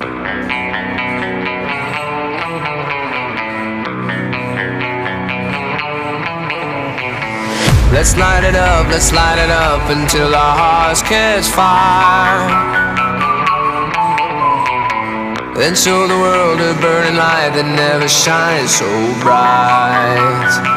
Let's light it up until our hearts catch fire. Then show the world a burning light that never shines so bright.